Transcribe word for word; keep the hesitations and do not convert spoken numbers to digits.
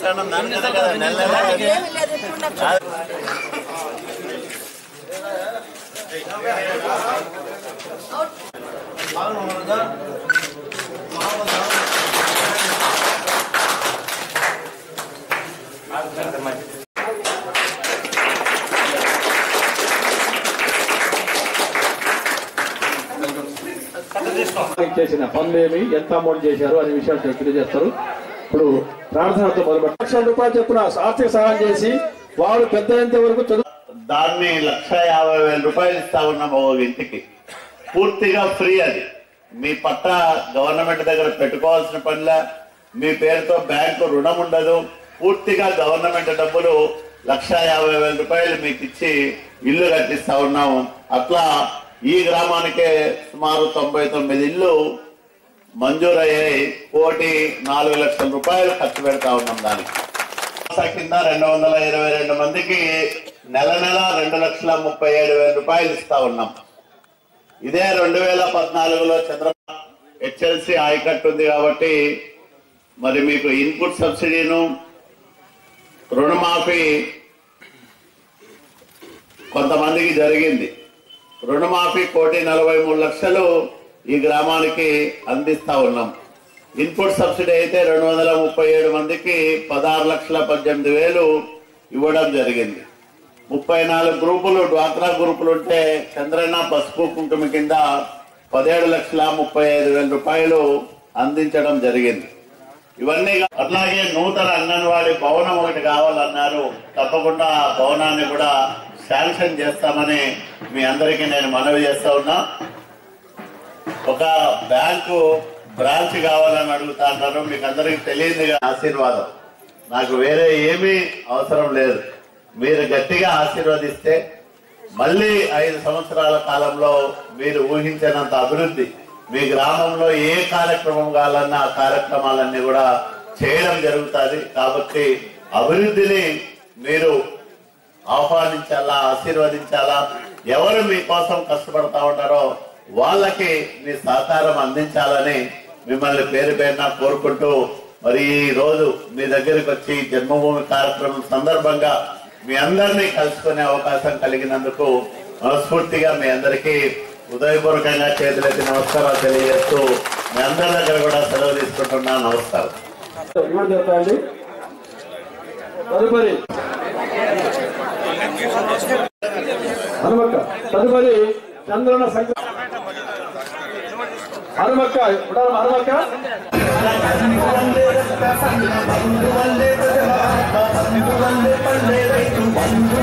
దుకాణం దానికనే కదా నెల నెల చేసిన పనులు ఏమి ఎంత అమౌంట్ చేశారు అనే విషయాలు తెలియజేస్తారు. ఇప్పుడు ప్రార్థనతో మొదలు లక్షల రూపాయలు చొప్పున ఆర్థిక సహాయం చేసి వారు పెద్ద అయ్యేంత వరకు దాన్ని లక్ష యాభై వేల రూపాయలు ఇస్తా ఉన్నాం ఓ ఇంటికి. పూర్తిగా ఫ్రీ. అది మీ పట్ట గవర్నమెంట్ దగ్గర పెట్టుకోవాల్సిన పనిలా, మీ పేరుతో బ్యాంకు రుణం ఉండదు. పూర్తిగా గవర్నమెంట్ డబ్బులు లక్ష యాభై వేల రూపాయలు మీకు ఇచ్చి ఇల్లు కట్టిస్తా ఉన్నాము. అట్లా ఈ గ్రామానికే సుమారు తొంభై తొమ్మిది ఇల్లు మంజూరయ్యాయి. కోటి నాలుగు లక్షల రూపాయలు ఖర్చు పెడతా ఉన్నాం దానికి. కింద రెండు వందల ఇరవై రెండు మందికి నెల నెల రెండు లక్షల ముప్పై ఏడు వేల రూపాయలు ఇస్తా ఉన్నాం. ఇదే రెండు వేల పద్నాలుగులో చంద్రబాబు హెచ్ఎల్సి ఆయకట్టు ఉంది కాబట్టి మరి మీకు ఇన్పుట్ సబ్సిడీను రుణమాఫీ కొంతమందికి జరిగింది. రుణమాఫీ కోటి నలభై మూడు లక్షలు ఈ గ్రామానికి అందిస్తా ఉన్నాం. ఇన్పుట్ సబ్సిడీ అయితే రెండు వందల ముప్పై ఏడు మందికి పదహారు లక్షల పద్దెనిమిది వేలు ఇవ్వడం జరిగింది. ముప్పై నాలుగు గ్రూపులు డ్వాక్రా గ్రూపులు ఉంటే చంద్రన్న పసుపు కుంకుమ కింద పదిహేడు లక్షల ముప్పై ఐదు వేల రూపాయలు అందించడం జరిగింది. ఇవన్నీ అట్లాగే నూతన అంగన్వాడీ భవనం ఒకటి కావాలన్నారు. తప్పకుండా ఆ భవనాన్ని కూడా శాంక్షన్ చేస్తామని మీ అందరికీ నేను మనవి చేస్తా ఉన్నా. ఒక బ్యాంకు బ్రాంచ్ కావాలని అడుగుతా అంటారు. మీకు అందరికి తెలియదు ఆశీర్వాదం. నాకు వేరే ఏమీ అవసరం లేదు. మీరు గట్టిగా ఆశీర్వదిస్తే మళ్ళీ ఐదు సంవత్సరాల కాలంలో మీరు ఊహించినంత అభివృద్ధి మీ గ్రామంలో ఏ కార్యక్రమం కావాలన్నా ఆ కార్యక్రమాలన్నీ కూడా చేయడం జరుగుతుంది. కాబట్టి అభివృద్ధిని మీరు ఆహ్వానించాలా, ఆశీర్వదించాలా. ఎవరు మీకోసం కష్టపడతా ఉంటారో వాళ్ళకి మీ సహకారం అందించాలని మిమ్మల్ని పేరు పేరున కోరుకుంటూ మరి ఈ రోజు మీ దగ్గరికి వచ్చి జన్మభూమి కార్యక్రమం సందర్భంగా మీ అందరినీ కలుసుకునే అవకాశం కలిగినందుకు మనస్ఫూర్తిగా మీ అందరికీ హృదయపూర్వకంగా చేతులెత్తి నమస్కారాలు తెలియజేస్తూ మీ అందరి దగ్గర కూడా సెలవు తీసుకుంటున్నా. నమస్కారం. తదుపరి హనుమక్క తదుపరి చంద్రన సంఖ్య హనుమక్క హనుమక్క వందే వందే